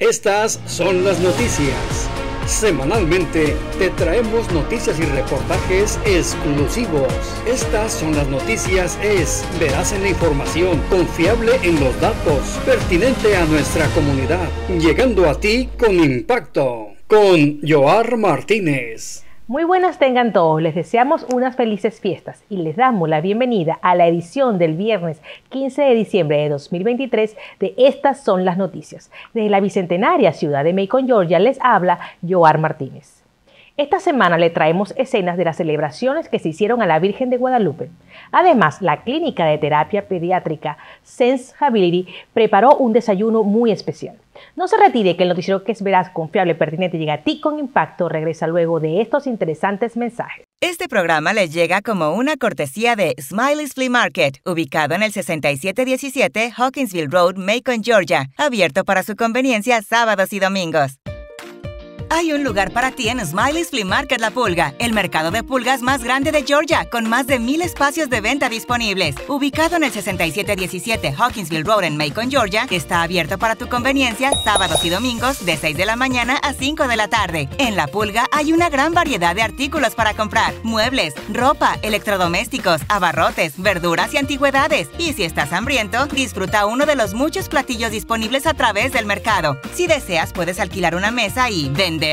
Estas son las noticias. Semanalmente te traemos noticias y reportajes exclusivos. Estas son las noticias veraz en la información, confiable en los datos, pertinente a nuestra comunidad, llegando a ti con impacto. Con Yoar Martínez. Muy buenas tengan todos, les deseamos unas felices fiestas y les damos la bienvenida a la edición del viernes 15 de diciembre de 2023 de Estas son las noticias. Desde la bicentenaria ciudad de Macon, Georgia, les habla Yoar Martínez. Esta semana le traemos escenas de las celebraciones que se hicieron a la Virgen de Guadalupe. Además, la clínica de terapia pediátrica Sensability preparó un desayuno muy especial. No se retire, que el noticiero que es veraz, confiable, pertinente llega a ti con impacto regresa luego de estos interesantes mensajes. Este programa les llega como una cortesía de Smiley's Flea Market, ubicado en el 6717 Hawkinsville Road, Macon, Georgia, abierto para su conveniencia sábados y domingos. Hay un lugar para ti en Smiley's Flea Market La Pulga, el mercado de pulgas más grande de Georgia, con más de 1,000 espacios de venta disponibles. Ubicado en el 6717 Hawkinsville Road en Macon, Georgia, está abierto para tu conveniencia sábados y domingos de 6 de la mañana a 5 de la tarde. En La Pulga hay una gran variedad de artículos para comprar: muebles, ropa, electrodomésticos, abarrotes, verduras y antigüedades. Y si estás hambriento, disfruta uno de los muchos platillos disponibles a través del mercado. Si deseas, puedes alquilar una mesa y vender.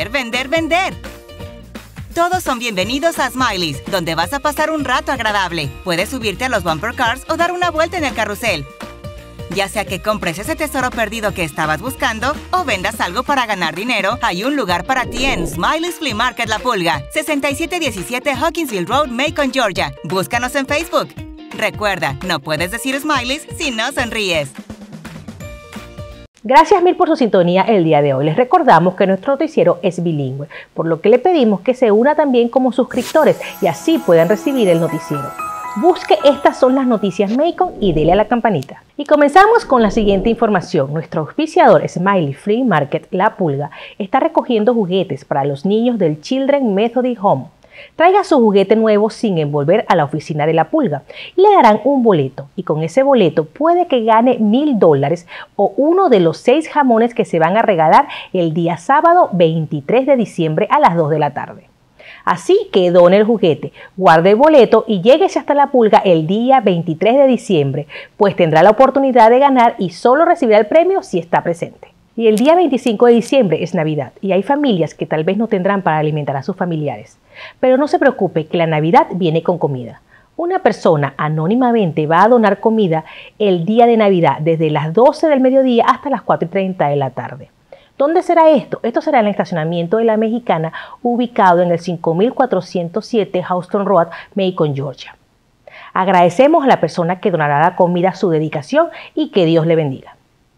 Todos son bienvenidos a Smiley's, donde vas a pasar un rato agradable. Puedes subirte a los bumper cars o dar una vuelta en el carrusel. Ya sea que compres ese tesoro perdido que estabas buscando o vendas algo para ganar dinero, hay un lugar para ti en Smiley's Flea Market La Pulga, 6717 Hawkinsville Road, Macon, Georgia. Búscanos en Facebook. Recuerda, no puedes decir Smiley's si no sonríes. Gracias mil por su sintonía el día de hoy. Les recordamos que nuestro noticiero es bilingüe, por lo que le pedimos que se una también como suscriptores y así puedan recibir el noticiero. Busque Estas son las noticias Macon y dele a la campanita. Y comenzamos con la siguiente información. Nuestro auspiciador Smiley Flea Market La Pulga está recogiendo juguetes para los niños del Children Methodist Home. Traiga su juguete nuevo sin envolver a la oficina de La Pulga y le darán un boleto, y con ese boleto puede que gane $1,000 o uno de los 6 jamones que se van a regalar el día sábado 23 de diciembre a las 2 de la tarde. Así que done el juguete, guarde el boleto y lléguese hasta La Pulga el día 23 de diciembre, pues tendrá la oportunidad de ganar y solo recibirá el premio si está presente. Y el día 25 de diciembre es Navidad y hay familias que tal vez no tendrán para alimentar a sus familiares. Pero no se preocupe, que la Navidad viene con comida. Una persona anónimamente va a donar comida el día de Navidad desde las 12 del mediodía hasta las 4:30 de la tarde. ¿Dónde será esto? Esto será en el estacionamiento de La Mexicana, ubicado en el 5407 Houston Road, Macon, Georgia. Agradecemos a la persona que donará la comida su dedicación y que Dios le bendiga.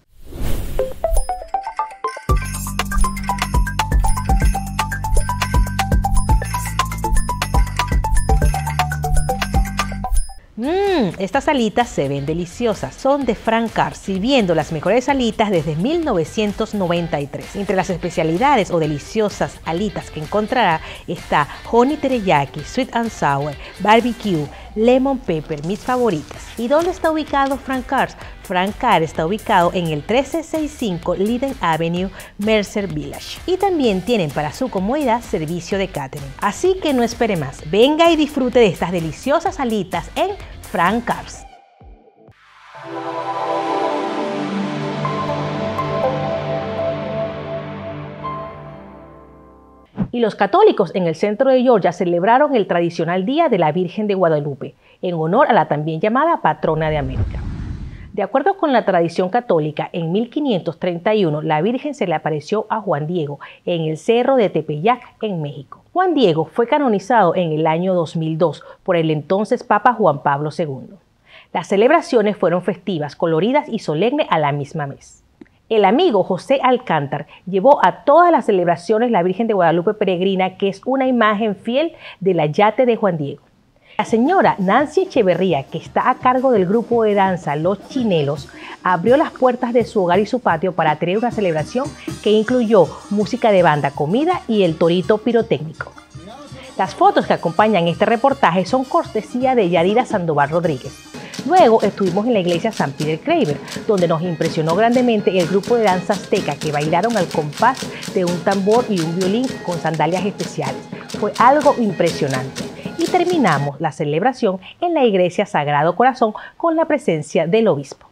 Estas alitas se ven deliciosas, son de Frank Carr, sirviendo las mejores alitas desde 1993. Entre las especialidades o deliciosas alitas que encontrará está Honey Teriyaki, Sweet and Sour, Barbecue, Lemon Pepper, mis favoritas. ¿Y dónde está ubicado Frank Carr? Frank Carr está ubicado en el 1365 Liden Avenue, Mercer Village. Y también tienen para su comodidad servicio de catering. Así que no espere más, venga y disfrute de estas deliciosas alitas en Frank Carr. Y los católicos en el centro de Georgia celebraron el tradicional Día de la Virgen de Guadalupe, en honor a la también llamada patrona de América. De acuerdo con la tradición católica, en 1531 la Virgen se le apareció a Juan Diego en el cerro de Tepeyac, en México. Juan Diego fue canonizado en el año 2002 por el entonces Papa Juan Pablo II. Las celebraciones fueron festivas, coloridas y solemnes a la misma vez. El amigo José Alcántar llevó a todas las celebraciones la Virgen de Guadalupe peregrina, que es una imagen fiel del ayate de Juan Diego. La señora Nancy Echeverría, que está a cargo del grupo de danza Los Chinelos, abrió las puertas de su hogar y su patio para tener una celebración que incluyó música de banda, comida y el torito pirotécnico. Las fotos que acompañan este reportaje son cortesía de Yadira Sandoval Rodríguez. Luego estuvimos en la iglesia San Peter Craver, donde nos impresionó grandemente el grupo de danza azteca que bailaron al compás de un tambor y un violín con sandalias especiales. Fue algo impresionante. Y terminamos la celebración en la iglesia Sagrado Corazón con la presencia del obispo.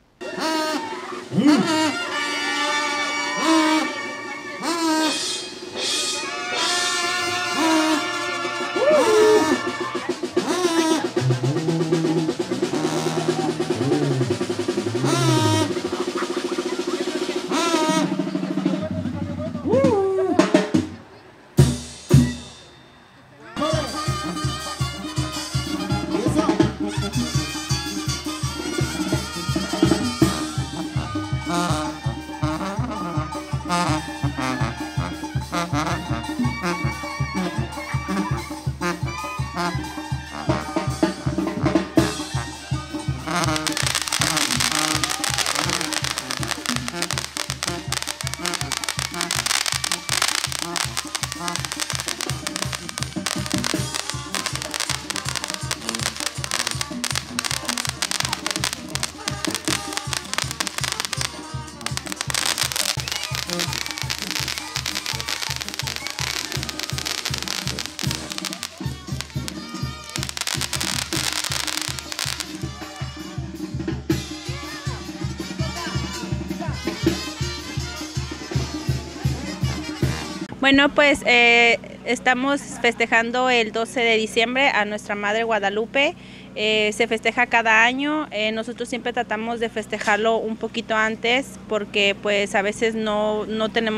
Bueno, pues estamos festejando el 12 de diciembre a nuestra Madre Guadalupe. Se festeja cada año. Nosotros siempre tratamos de festejarlo un poquito antes porque pues a veces no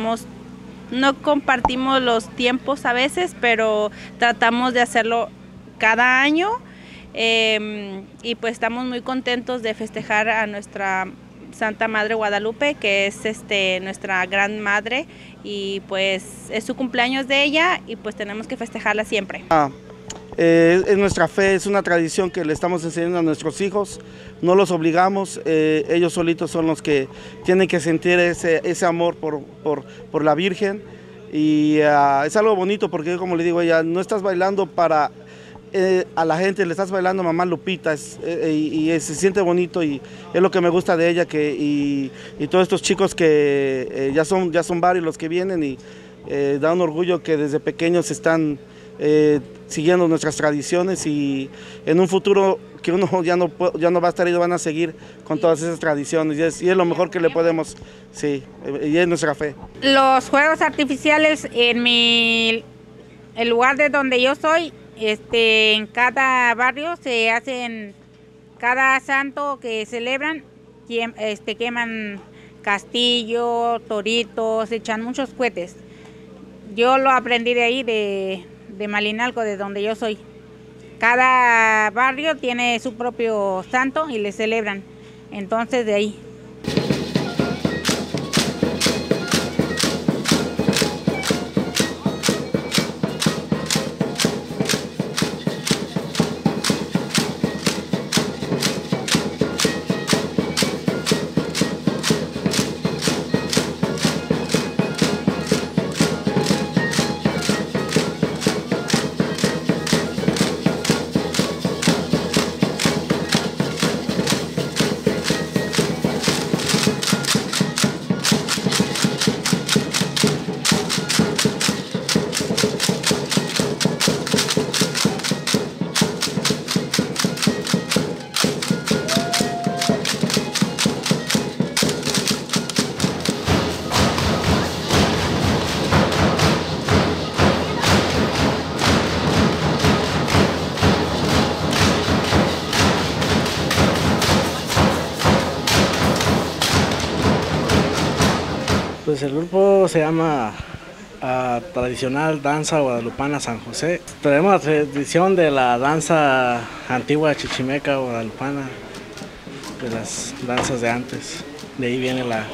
compartimos los tiempos a veces, pero tratamos de hacerlo cada año. Y pues estamos muy contentos de festejar a nuestra Santa Madre Guadalupe, que es nuestra gran madre, y pues es su cumpleaños de ella y pues tenemos que festejarla siempre. Es nuestra fe, es una tradición que le estamos enseñando a nuestros hijos, no los obligamos, ellos solitos son los que tienen que sentir ese amor por la Virgen, y es algo bonito porque, como le digo, ella no estás bailando para a la gente, le estás bailando a mamá Lupita, se siente bonito, y es lo que me gusta de ella, y todos estos chicos que ya son varios los que vienen, y da un orgullo que desde pequeños están siguiendo nuestras tradiciones, y en un futuro que uno ya no va a estar ahí, van a seguir con todas esas tradiciones, y es lo mejor que le podemos, sí, y es nuestra fe. Los fuegos artificiales en el lugar de donde yo soy, en cada barrio se hacen, cada santo que celebran, queman castillo, toritos, echan muchos cohetes. Yo lo aprendí de ahí, de Malinalco, de donde yo soy. Cada barrio tiene su propio santo y le celebran, entonces de ahí. Pues el grupo se llama Tradicional Danza Guadalupana San José. Tenemos la tradición de la danza antigua chichimeca guadalupana, de las danzas de antes. De ahí viene la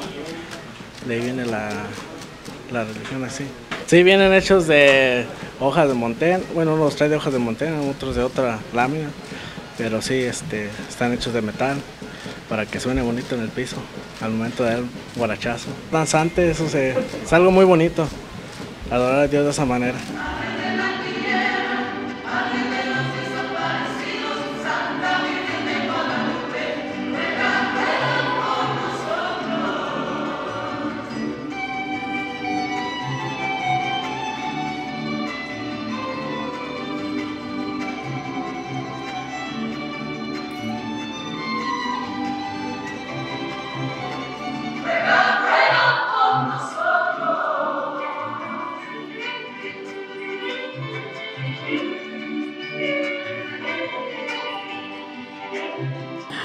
religión así. Sí, vienen hechos de hojas de montén. Bueno, unos trae de hojas de montén, otros de otra lámina, pero sí, están hechos de metal, para que suene bonito en el piso al momento de dar un guarachazo. Danzante, eso es algo muy bonito, adorar a Dios de esa manera.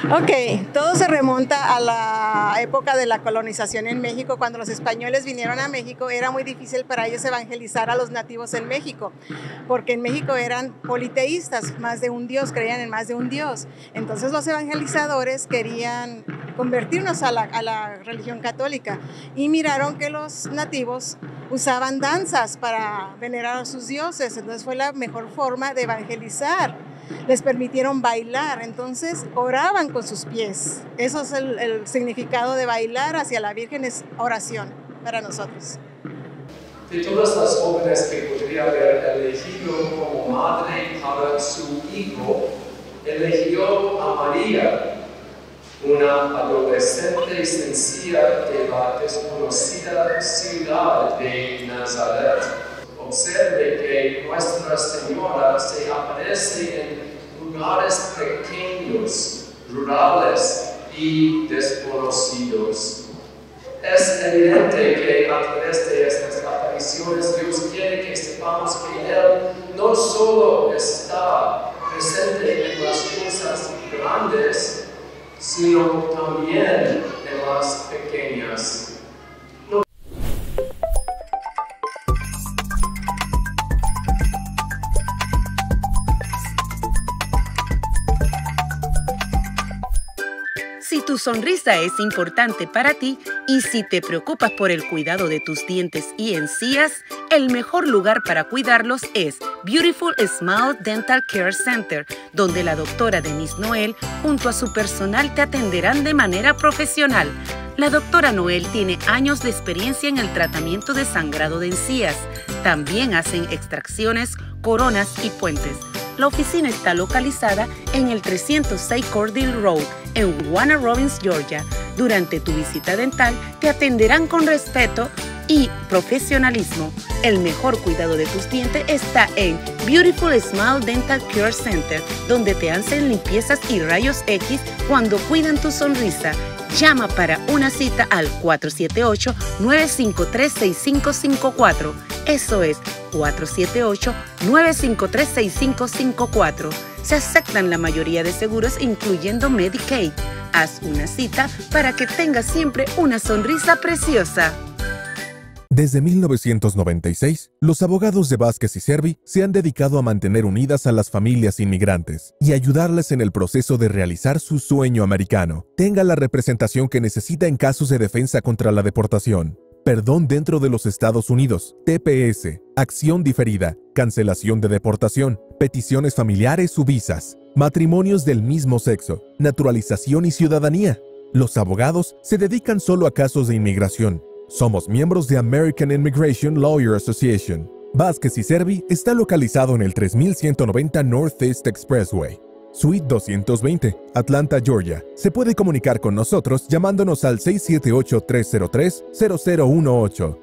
Ok, todo se remonta a la época de la colonización en México. Cuando los españoles vinieron a México, era muy difícil para ellos evangelizar a los nativos en México, porque en México eran politeístas, más de un dios, creían en más de un dios. Entonces los evangelizadores querían convertirnos a la religión católica y miraron que los nativos usaban danzas para venerar a sus dioses. Entonces fue la mejor forma de evangelizar. Les permitieron bailar, entonces oraban con sus pies. Eso es el significado de bailar hacia la Virgen, es oración para nosotros. De todas las jóvenes que podría haber elegido como madre para su hijo, eligió a María, una adolescente sencilla de la desconocida ciudad de Nazaret. Observe que Nuestra Señora se aparece en lugares pequeños, rurales y desconocidos. Es evidente que a través de estas apariciones Dios quiere que sepamos que Él no solo está presente en las cosas grandes, sino también en las pequeñas. Si tu sonrisa es importante para ti y si te preocupas por el cuidado de tus dientes y encías, el mejor lugar para cuidarlos es Beautiful Smile Dental Care Center, donde la doctora Denise Noel junto a su personal te atenderán de manera profesional. La doctora Noel tiene años de experiencia en el tratamiento de sangrado de encías. También hacen extracciones, coronas y puentes. La oficina está localizada en el 306 Cordell Road, en Warner Robins, Georgia. Durante tu visita dental, te atenderán con respeto y profesionalismo. El mejor cuidado de tus dientes está en Beautiful Smile Dental Care Center, donde te hacen limpiezas y rayos X cuando cuidan tu sonrisa. Llama para una cita al 478-953-6554. Eso es 478-953-6554. Se aceptan la mayoría de seguros, incluyendo Medicaid. Haz una cita para que tengas siempre una sonrisa preciosa. Desde 1996, los abogados de Vázquez y Servi se han dedicado a mantener unidas a las familias inmigrantes y ayudarles en el proceso de realizar su sueño americano. Tenga la representación que necesita en casos de defensa contra la deportación, perdón dentro de los Estados Unidos, TPS, acción diferida, cancelación de deportación, peticiones familiares u visas, matrimonios del mismo sexo, naturalización y ciudadanía. Los abogados se dedican solo a casos de inmigración. Somos miembros de American Immigration Lawyer Association. Vázquez y Servi está localizado en el 3190 Northeast Expressway, Suite 220, Atlanta, Georgia. Se puede comunicar con nosotros llamándonos al 678-303-0018.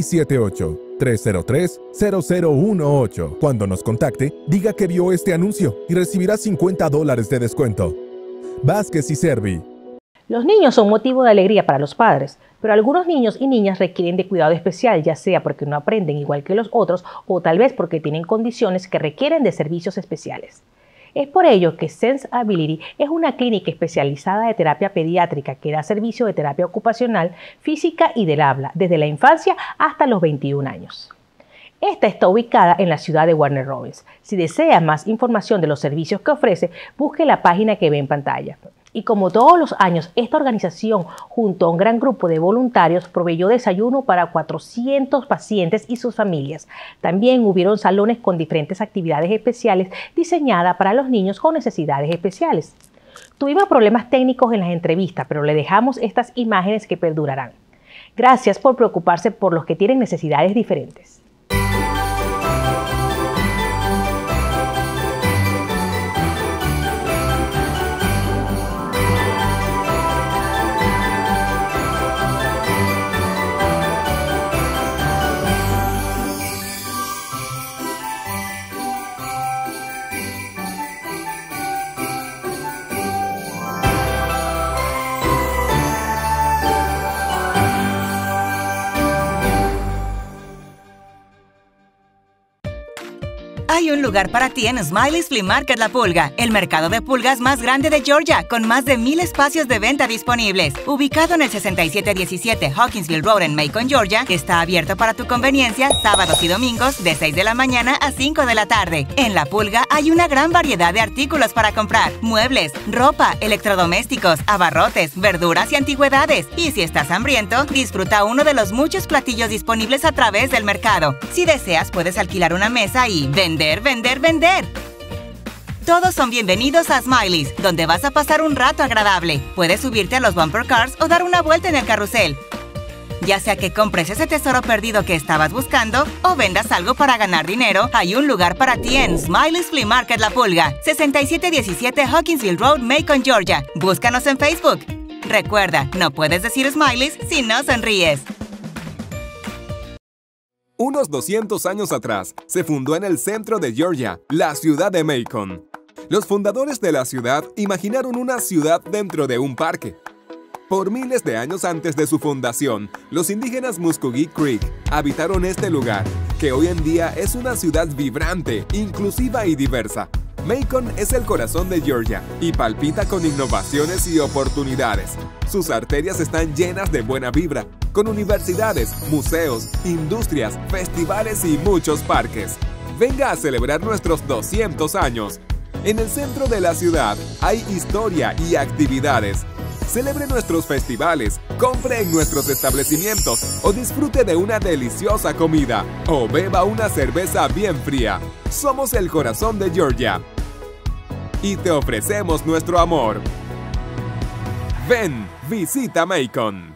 678-303-0018. Cuando nos contacte, diga que vio este anuncio y recibirá $50 de descuento. Vázquez y Servi. Los niños son motivo de alegría para los padres, pero algunos niños y niñas requieren de cuidado especial, ya sea porque no aprenden igual que los otros o tal vez porque tienen condiciones que requieren de servicios especiales. Es por ello que Sense Ability es una clínica especializada de terapia pediátrica que da servicio de terapia ocupacional, física y del habla, desde la infancia hasta los 21 años. Esta está ubicada en la ciudad de Warner Robins. Si desea más información de los servicios que ofrece, busque la página que ve en pantalla. Y como todos los años, esta organización, junto a un gran grupo de voluntarios, proveyó desayuno para 400 pacientes y sus familias. También hubieron salones con diferentes actividades especiales diseñadas para los niños con necesidades especiales. Tuvimos problemas técnicos en las entrevistas, pero le dejamos estas imágenes que perdurarán. Gracias por preocuparse por los que tienen necesidades diferentes. Hay un lugar para ti en Smiley's Flea Market La Pulga, el mercado de pulgas más grande de Georgia, con más de 1,000 espacios de venta disponibles. Ubicado en el 6717 Hawkinsville Road en Macon, Georgia, está abierto para tu conveniencia sábados y domingos de 6 de la mañana a 5 de la tarde. En La Pulga hay una gran variedad de artículos para comprar: muebles, ropa, electrodomésticos, abarrotes, verduras y antigüedades. Y si estás hambriento, disfruta uno de los muchos platillos disponibles a través del mercado. Si deseas, puedes alquilar una mesa y vender. Todos son bienvenidos a Smiley's, donde vas a pasar un rato agradable. Puedes subirte a los bumper cars o dar una vuelta en el carrusel. Ya sea que compres ese tesoro perdido que estabas buscando o vendas algo para ganar dinero, hay un lugar para ti en Smiley's Flea Market La Pulga, 6717 Hawkinsville Road, Macon, Georgia. Búscanos en Facebook. Recuerda, no puedes decir Smiley's si no sonríes. Unos 200 años atrás, se fundó en el centro de Georgia, la ciudad de Macon. Los fundadores de la ciudad imaginaron una ciudad dentro de un parque. Por miles de años antes de su fundación, los indígenas Muskogee Creek habitaron este lugar, que hoy en día es una ciudad vibrante, inclusiva y diversa. Macon es el corazón de Georgia y palpita con innovaciones y oportunidades. Sus arterias están llenas de buena vibra, con universidades, museos, industrias, festivales y muchos parques. Venga a celebrar nuestros 200 años. En el centro de la ciudad hay historia y actividades. Celebre nuestros festivales, compre en nuestros establecimientos o disfrute de una deliciosa comida o beba una cerveza bien fría. Somos el corazón de Georgia y te ofrecemos nuestro amor. Ven, visita Macon.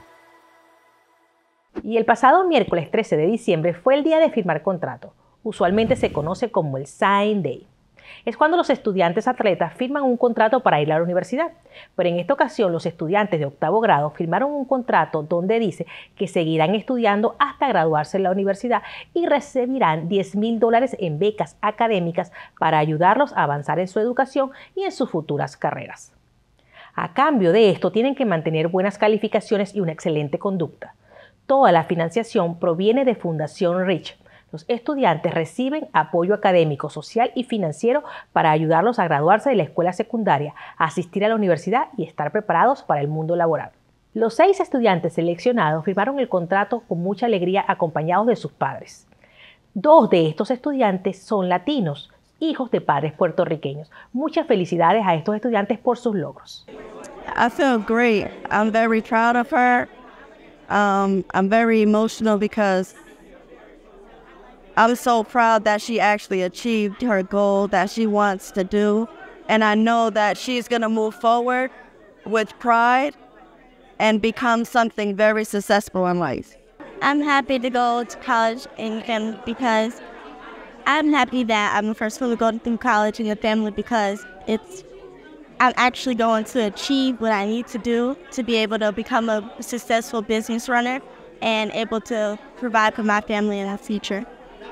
Y el pasado miércoles 13 de diciembre fue el día de firmar contrato. Usualmente se conoce como el Sign Day. Es cuando los estudiantes atletas firman un contrato para ir a la universidad. Pero en esta ocasión los estudiantes de octavo grado firmaron un contrato donde dice que seguirán estudiando hasta graduarse en la universidad y recibirán $10,000 en becas académicas para ayudarlos a avanzar en su educación y en sus futuras carreras. A cambio de esto tienen que mantener buenas calificaciones y una excelente conducta. Toda la financiación proviene de Fundación Rich. Los estudiantes reciben apoyo académico, social y financiero para ayudarlos a graduarse de la escuela secundaria, a asistir a la universidad y estar preparados para el mundo laboral. Los 6 estudiantes seleccionados firmaron el contrato con mucha alegría acompañados de sus padres. 2 de estos estudiantes son latinos, hijos de padres puertorriqueños. Muchas felicidades a estos estudiantes por sus logros. I feel great. I'm very proud of her. I'm very emotional because I'm so proud that she actually achieved her goal that she wants to do. And I know that she's going to move forward with pride and become something very successful in life. I'm happy to go to college because I'm happy that I'm the first one to go through college in the family because I'm actually going to achieve what I need to do to be able to become a successful business runner and able to provide for my family in the future.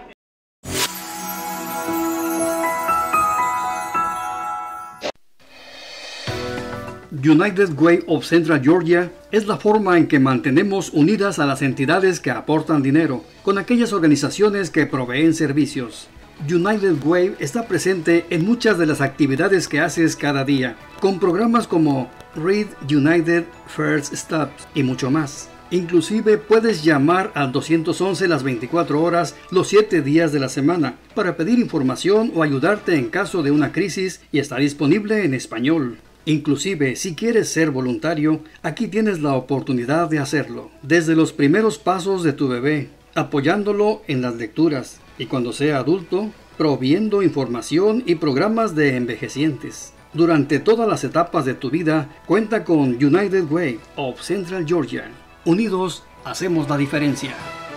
United Way of Central Georgia es la forma en que mantenemos unidas a las entidades que aportan dinero con aquellas organizaciones que proveen servicios. United Way está presente en muchas de las actividades que haces cada día, con programas como Read United First Steps y mucho más. Inclusive puedes llamar al 211 las 24 horas los 7 días de la semana para pedir información o ayudarte en caso de una crisis y está disponible en español. Inclusive, si quieres ser voluntario, aquí tienes la oportunidad de hacerlo. Desde los primeros pasos de tu bebé, apoyándolo en las lecturas, y cuando sea adulto, proviendo información y programas de envejecientes. Durante todas las etapas de tu vida, cuenta con United Way of Central Georgia. Unidos, hacemos la diferencia.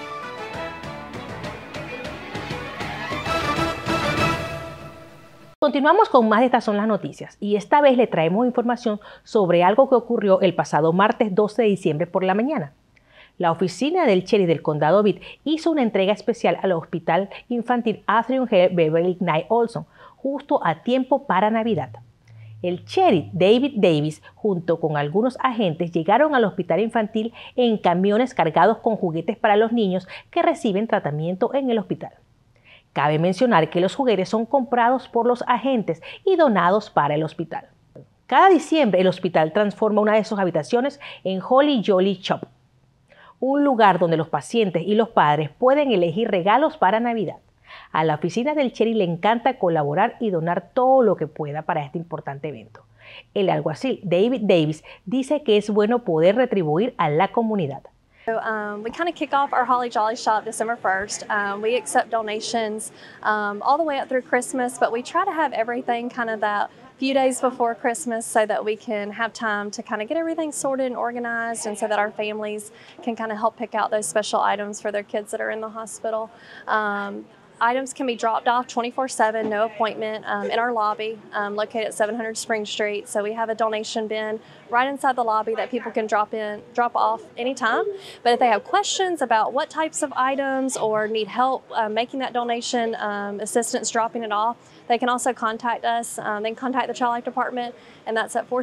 Continuamos con más de Estas Son las Noticias y esta vez le traemos información sobre algo que ocurrió el pasado martes 12 de diciembre por la mañana. La oficina del sheriff del condado Pitt hizo una entrega especial al hospital infantil Atrium Health Beverly Knight Olson justo a tiempo para Navidad. El sheriff David Davis junto con algunos agentes llegaron al hospital infantil en camiones cargados con juguetes para los niños que reciben tratamiento en el hospital. Cabe mencionar que los juguetes son comprados por los agentes y donados para el hospital. Cada diciembre el hospital transforma una de sus habitaciones en Holly Jolly Shop, un lugar donde los pacientes y los padres pueden elegir regalos para Navidad. A la oficina del Cherry le encanta colaborar y donar todo lo que pueda para este importante evento. El alguacil David Davis dice que es bueno poder retribuir a la comunidad. So, we kind of kick off our Holly Jolly Shop December 1st. We accept donations all the way up through Christmas, but we try to have everything kind of that few days before Christmas so that we can have time to kind of get everything sorted and organized, and so that our families can kind of help pick out those special items for their kids that are in the hospital. Items can be dropped off 24/7, no appointment, in our lobby, located at 700 Spring Street. So we have a donation bin right inside the lobby that people can drop off anytime. But if they have questions about what types of items or need help making that donation, assistance dropping it off, they can also contact us. They can contact the Child Life Department, and that's at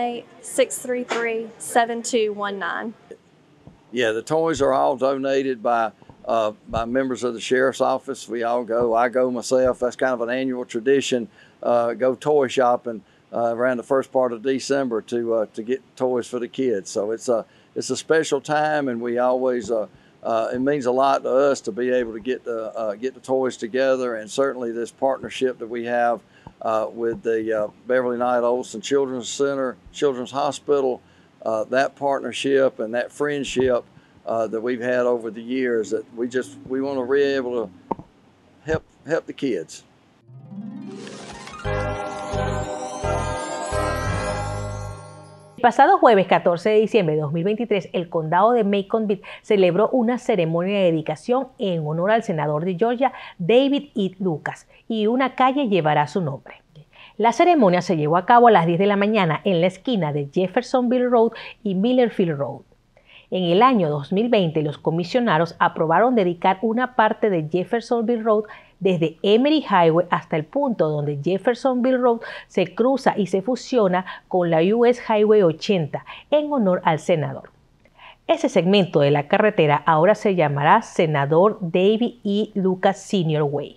478-633-7219. Yeah, the toys are all donated by members of the Sheriff's Office. We all go. I go myself. That's kind of an annual tradition. Go toy shopping around the first part of December to get toys for the kids. So it's a special time, and we always it means a lot to us to be able to get the toys together, and certainly this partnership that we have with the Beverly Knight Olson Children's Center, Children's Hospital. That partnership and that friendship that we've had over the years, that we want to be able to help the kids. El pasado jueves 14 de diciembre de 2023, el condado de Macon-Beat celebró una ceremonia de dedicación en honor al senador de Georgia, David E. Lucas, y una calle llevará su nombre. La ceremonia se llevó a cabo a las 10 de la mañana en la esquina de Jeffersonville Road y Millerfield Road. En el año 2020, los comisionados aprobaron dedicar una parte de Jeffersonville Road desde Emery Highway hasta el punto donde Jeffersonville Road se cruza y se fusiona con la US Highway 80 en honor al senador. Ese segmento de la carretera ahora se llamará Senador David E. Lucas Sr. Way.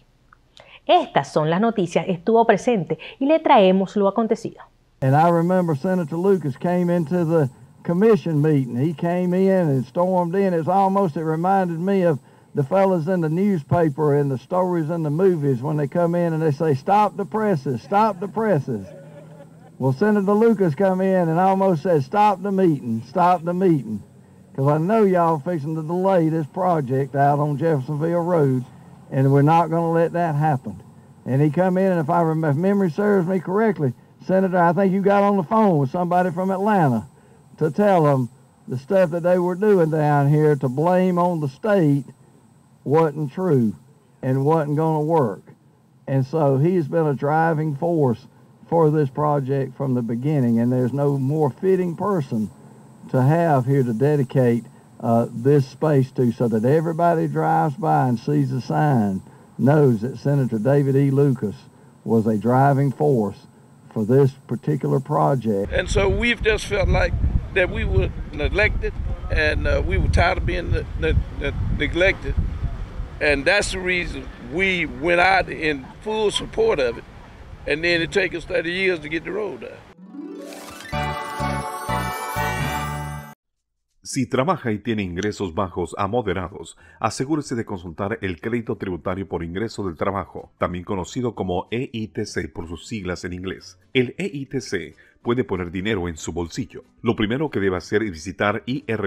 Estas son las noticias, estuvo presente y le traemos lo acontecido. And I remember Senator Lucas came into the commission meeting. He came in and stormed in. It reminded me of the fellas in the newspaper and the stories in the movies when they come in and they say, "Stop the presses, stop the presses." Well, Senator Lucas come in and almost said, "Stop the meeting, stop the meeting." Because I know y'all fixing to delay this project out on Jeffersonville Road, and we're not going to let that happen. And he come in, and if memory serves me correctly, Senator, I think you got on the phone with somebody from Atlanta to tell them the stuff that they were doing down here to blame on the state wasn't true and wasn't going to work. And so he's been a driving force for this project from the beginning, and there's no more fitting person to have here to dedicate this space to, so that everybody drives by and sees the sign, knows that Senator David E. Lucas was a driving force for this particular project. And so we've just felt like that we were neglected, and we were tired of being neglected, and that's the reason we went out in full support of it, and then it took us 30 years to get the road done. Si trabaja y tiene ingresos bajos a moderados, asegúrese de consultar el crédito tributario por ingreso del trabajo, también conocido como EITC por sus siglas en inglés. El EITC puede poner dinero en su bolsillo. Lo primero que debe hacer es visitar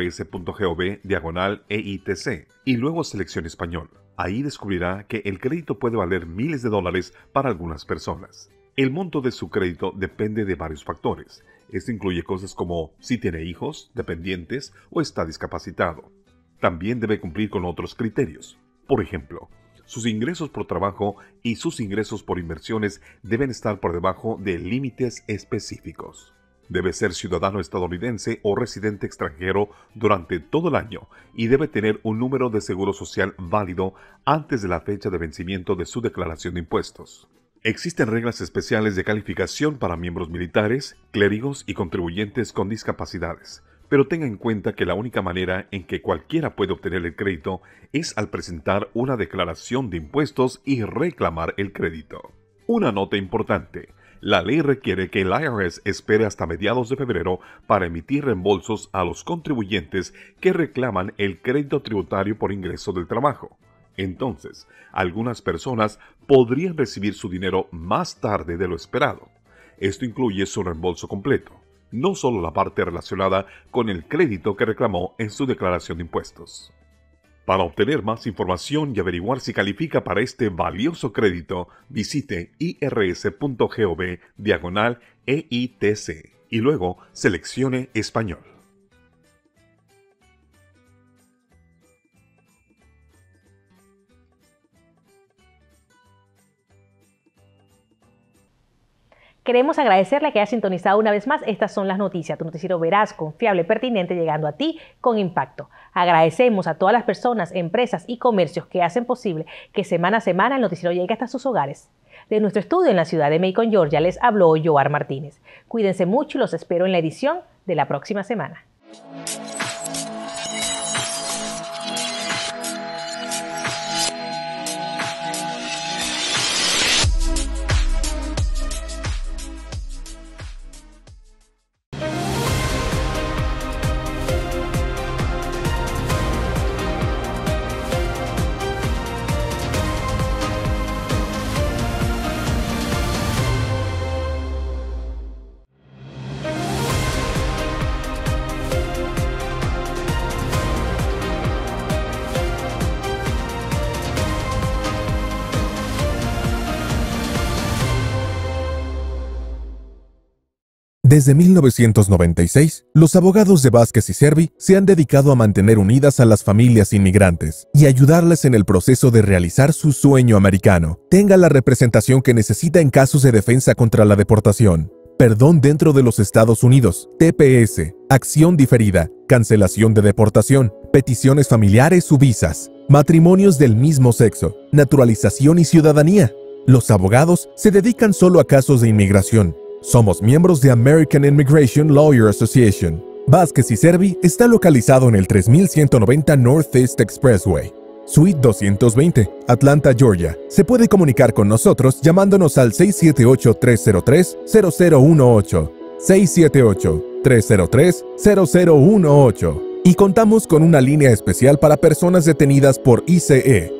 irs.gov/EITC y luego seleccione español. Ahí descubrirá que el crédito puede valer miles de dólares para algunas personas. El monto de su crédito depende de varios factores. Esto incluye cosas como si tiene hijos, dependientes o está discapacitado. También debe cumplir con otros criterios. Por ejemplo, sus ingresos por trabajo y sus ingresos por inversiones deben estar por debajo de límites específicos. Debe ser ciudadano estadounidense o residente extranjero durante todo el año y debe tener un número de seguro social válido antes de la fecha de vencimiento de su declaración de impuestos. Existen reglas especiales de calificación para miembros militares, clérigos y contribuyentes con discapacidades. pero tenga en cuenta que la única manera en que cualquiera puede obtener el crédito es al presentar una declaración de impuestos y reclamar el crédito. Una nota importante: la ley requiere que el IRS espere hasta mediados de febrero para emitir reembolsos a los contribuyentes que reclaman el crédito tributario por ingreso del trabajo. Entonces, algunas personas podrían recibir su dinero más tarde de lo esperado. Esto incluye su reembolso completo, no solo la parte relacionada con el crédito que reclamó en su declaración de impuestos. Para obtener más información y averiguar si califica para este valioso crédito, visite irs.gov/EITC y luego seleccione Español. Queremos agradecerle que haya sintonizado una vez más. Estas son las noticias, tu noticiero veraz, confiable, pertinente, llegando a ti con impacto. Agradecemos a todas las personas, empresas y comercios que hacen posible que semana a semana el noticiero llegue hasta sus hogares. De nuestro estudio en la ciudad de Macon, Georgia, les habló Yoar Martínez. Cuídense mucho y los espero en la edición de la próxima semana. Desde 1996, los abogados de Vázquez y Servi se han dedicado a mantener unidas a las familias inmigrantes y ayudarles en el proceso de realizar su sueño americano. Tenga la representación que necesita en casos de defensa contra la deportación, perdón dentro de los Estados Unidos, TPS, acción diferida, cancelación de deportación, peticiones familiares u visas, matrimonios del mismo sexo, naturalización y ciudadanía. Los abogados se dedican solo a casos de inmigración. Somos miembros de American Immigration Lawyer Association. Vázquez y Servi está localizado en el 3190 Northeast Expressway, Suite 220, Atlanta, Georgia. Se puede comunicar con nosotros llamándonos al 678-303-0018, 678-303-0018. Y contamos con una línea especial para personas detenidas por ICE,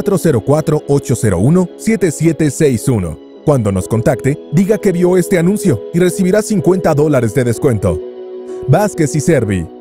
404-801-7761. Cuando nos contacte, diga que vio este anuncio y recibirá $50 de descuento. Vázquez y Servi.